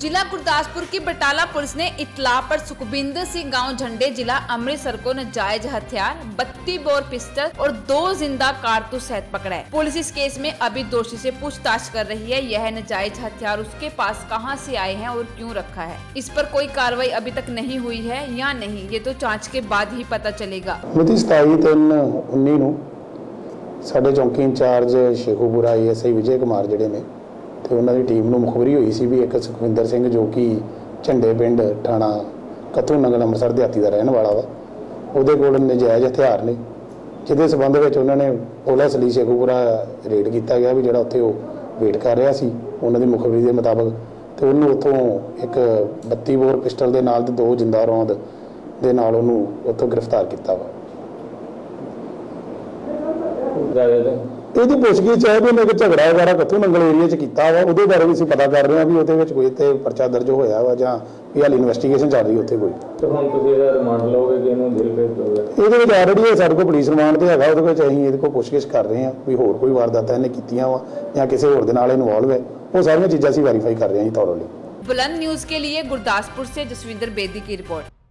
जिला गुरदासपुर की बटाला पुलिस ने इत्तला पर सुखबिंदर सिंह गांव झंडे जिला अमृतसर को नाजायज हथियार 32 बोर पिस्टल और 2 जिंदा कारतूस सहित पकड़ा है। पुलिस इस केस में अभी दोषी से पूछताछ कर रही है। यह नाजायज हथियार उसके पास कहां से आए हैं और क्यों रखा है, इस पर कोई कार्रवाई अभी तक नहीं हुई है या नहीं, ये तो जाँच के बाद ही पता चलेगा। 27/3/19 साडे चौंकी इंचार्ज शेखोपुरा ASI विजय कुमार जिहड़े ने तो उन्होंने टीम में मुखबरी हुई सी भी एक सुखविंदर सिंह जो कि झंडे पिंड थाणा कथू नंगल अमृतसर देहाती का रहने वाला वा उहदे कोल नजायज़ हथियार ने जिहदे संबंध में उन्होंने पुलिस लई शेखोपुरा रेड किया गया भी जिहड़ा उत्थे वेट कर रहा सी उन्हों की मुखबरी के मुताबिक तो उन्होंने उत्थों एक 32 बोर पिस्टल के नाल 2 जिंदा रौंद दे नाल उन्होंने उत्थों गिरफ्तार किया वा। ਇਹਦੀ ਪੁੱਛਗਿੱਛ ਹੈ ਵੀ ਉਹਨੇ ਇੱਕ ਝਗੜਾ ਵਗੈਰਾ ਕਿੱਥੋਂ ਨੰਗਲ ਏਰੀਆ 'ਚ ਕੀਤਾ ਵਾ ਉਹਦੇ ਬਾਰੇ ਵੀ ਅਸੀਂ ਪਤਾ ਕਰ ਰਹੇ ਹਾਂ ਵੀ ਉਹਦੇ ਵਿੱਚ ਕੋਈ ਤੇ ਪਰਚਾ ਦਰਜ ਹੋਇਆ ਵਾ ਜਾਂ ਵੀ ਹਾਲੇ ਇਨਵੈਸਟੀਗੇਸ਼ਨ ਚੱਲ ਰਹੀ ਉੱਥੇ ਕੋਈ। ਤੇ ਹੁਣ ਤੁਸੀਂ ਇਹਦਾ ਰਿਮਾਂਡ ਲਓਗੇ ਕਿ ਇਹਨੂੰ ਜੇਲ੍ਹ ਭੇਜ ਦੋਗੇ? ਇਹਦੇ ਵਿੱਚ ਆਲਰੇਡੀ ਸਾਡੇ ਕੋਲ ਪੁਲਿਸ ਰਿਮਾਂਡ ਤੇ ਹੈਗਾ, ਉਹਦੇ ਵਿੱਚ ਅਸੀਂ ਇਹਦੇ ਕੋਲ ਪੁੱਛਗਿੱਛ ਕਰ ਰਹੇ ਹਾਂ ਵੀ ਹੋਰ ਕੋਈ ਵਾਰਦਾਤਾਂ ਇਹਨੇ ਕੀਤੀਆਂ ਵਾ ਜਾਂ ਕਿਸੇ ਹੋਰ ਦੇ ਨਾਲ ਇਨਵੋਲਵ ਹੈ, ਉਹ ਸਾਰੀਆਂ ਚੀਜ਼ਾਂ ਅਸੀਂ ਵੈਰੀਫਾਈ ਕਰ ਰਹੇ ਹਾਂ ਜੀ ਥੋਰਲੀ। बुलंद न्यूज के लिए गुरदासपुर से जसविंदर बेदी की रिपोर्ट।